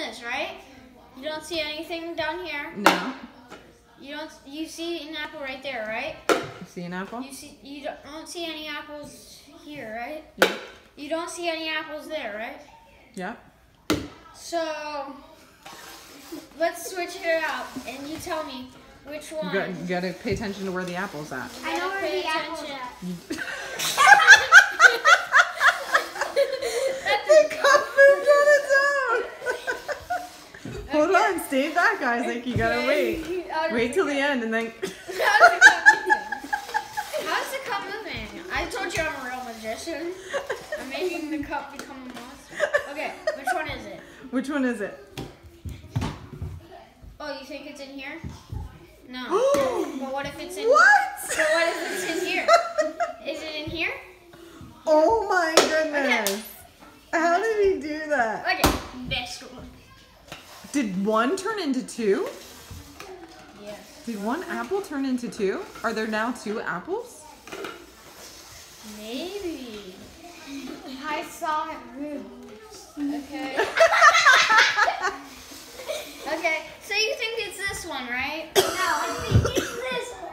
this, right? You don't see anything down here. No. You see an apple right there, right? You see an apple? You don't see any apples here, right? Yeah. You don't see any apples there, right? Yeah. So let's switch it out, and you tell me which one. You gotta pay attention to where the apple's at. I know where the apple's at. The cup moved on its own. Hold on, stay back, Isaac. You gotta wait. Wait till the end, and then. How's the cup moving? I told you I'm a real magician. I'm making the cup become a monster. Okay, which one is it? Which one is it? Oh, you think it's in here? No. But what if it's in? What? But what if it's in here? Is it in here? Oh my goodness! How did he do that? Okay, this one. Did one turn into two? Yes. Did one apple turn into two? Are there now two apples? Maybe. I saw it move. Okay. Okay, so you think it's this one, right? No, I think it's this one.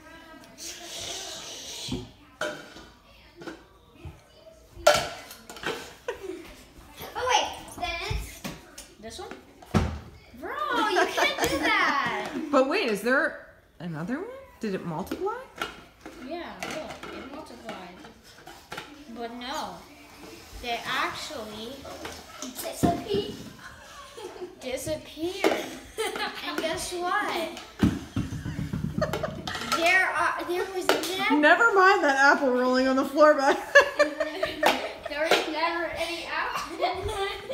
Oh wait, then it's This one? Bro, you can't do that. But wait, is there another one? Did it multiply? Yeah, look, it multiplied. But no, they actually disappeared. And guess what? There was never, Never mind that apple rolling on the floor back. there was never any apple.